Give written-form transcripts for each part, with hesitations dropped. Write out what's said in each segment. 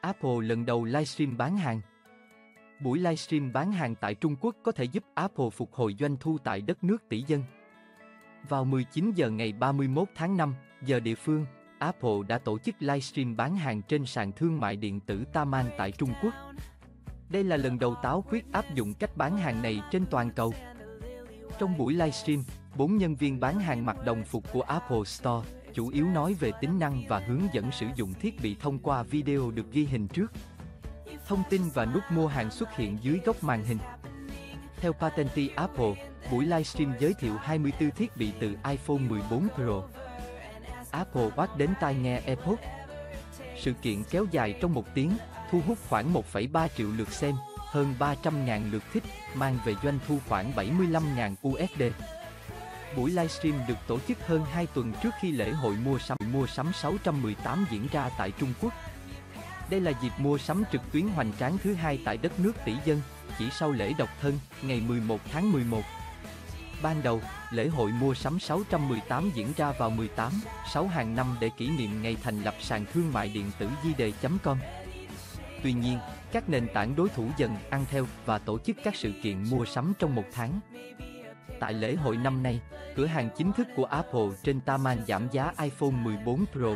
Apple lần đầu livestream bán hàng. Buổi livestream bán hàng tại Trung Quốc có thể giúp Apple phục hồi doanh thu tại đất nước tỷ dân. Vào 19 giờ ngày 31 tháng 5, giờ địa phương, Apple đã tổ chức livestream bán hàng trên sàn thương mại điện tử Taman tại Trung Quốc. Đây là lần đầu Táo Khuyết áp dụng cách bán hàng này trên toàn cầu. Trong buổi livestream, 4 nhân viên bán hàng mặc đồng phục của Apple Store, chủ yếu nói về tính năng và hướng dẫn sử dụng thiết bị thông qua video được ghi hình trước. Thông tin và nút mua hàng xuất hiện dưới góc màn hình. Theo Patenti Apple, buổi livestream giới thiệu 24 thiết bị từ iPhone 14 Pro, Apple Watch đến tai nghe AirPods. Sự kiện kéo dài trong 1 tiếng, thu hút khoảng 1,3 triệu lượt xem, hơn 300.000 lượt thích, mang về doanh thu khoảng 75.000 USD. Buổi livestream được tổ chức hơn 2 tuần trước khi lễ hội mua sắm 618 diễn ra tại Trung Quốc. Đây là dịp mua sắm trực tuyến hoành tráng thứ 2 tại đất nước tỷ dân, chỉ sau lễ độc thân, ngày 11 tháng 11. Ban đầu, lễ hội mua sắm 618 diễn ra vào 18/6 hàng năm để kỷ niệm ngày thành lập sàn thương mại điện tử Dide.com. Tuy nhiên, các nền tảng đối thủ dần ăn theo và tổ chức các sự kiện mua sắm trong 1 tháng. Tại lễ hội năm nay, cửa hàng chính thức của Apple trên Taman giảm giá iPhone 14 Pro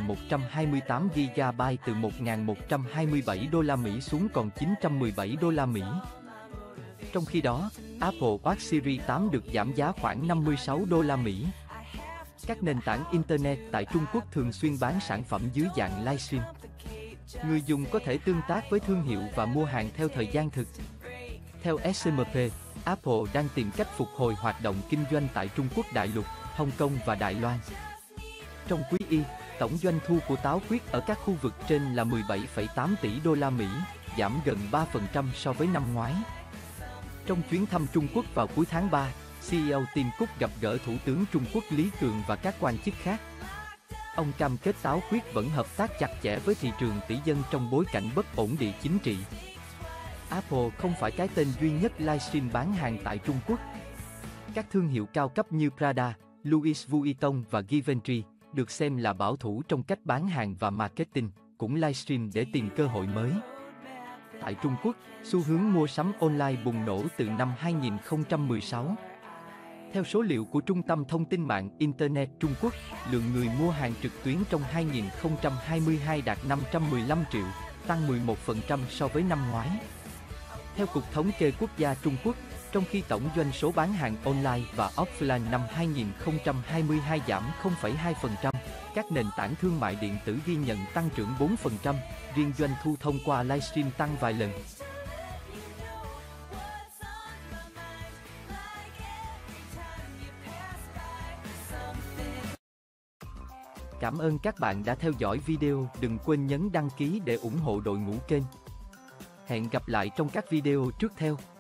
128GB từ 1.127 đô la Mỹ xuống còn 917 đô la Mỹ. Trong khi đó, Apple Watch Series 8 được giảm giá khoảng 56 đô la Mỹ. Các nền tảng Internet tại Trung Quốc thường xuyên bán sản phẩm dưới dạng livestream. Người dùng có thể tương tác với thương hiệu và mua hàng theo thời gian thực. Theo SMP, Apple đang tìm cách phục hồi hoạt động kinh doanh tại Trung Quốc đại lục, Hồng Kông và Đài Loan. Trong quý Y, tổng doanh thu của Táo Khuyết ở các khu vực trên là 17,8 tỷ đô la Mỹ, giảm gần 3% so với năm ngoái. Trong chuyến thăm Trung Quốc vào cuối tháng 3, CEO Tim Cook gặp gỡ Thủ tướng Trung Quốc Lý Cường và các quan chức khác. Ông cam kết Táo Khuyết vẫn hợp tác chặt chẽ với thị trường tỷ dân trong bối cảnh bất ổn địa chính trị. Apple không phải cái tên duy nhất livestream bán hàng tại Trung Quốc. Các thương hiệu cao cấp như Prada, Louis Vuitton và Givenchy được xem là bảo thủ trong cách bán hàng và marketing, cũng livestream để tìm cơ hội mới. Tại Trung Quốc, xu hướng mua sắm online bùng nổ từ năm 2016. Theo số liệu của Trung tâm Thông tin mạng Internet Trung Quốc, lượng người mua hàng trực tuyến trong 2022 đạt 515 triệu, tăng 11% so với năm ngoái. Theo Cục Thống kê Quốc gia Trung Quốc, trong khi tổng doanh số bán hàng online và offline năm 2022 giảm 0,2%, các nền tảng thương mại điện tử ghi nhận tăng trưởng 4%, riêng doanh thu thông qua livestream tăng vài lần. Cảm ơn các bạn đã theo dõi video, đừng quên nhấn đăng ký để ủng hộ đội ngũ kênh. Hẹn gặp lại trong các video tiếp theo.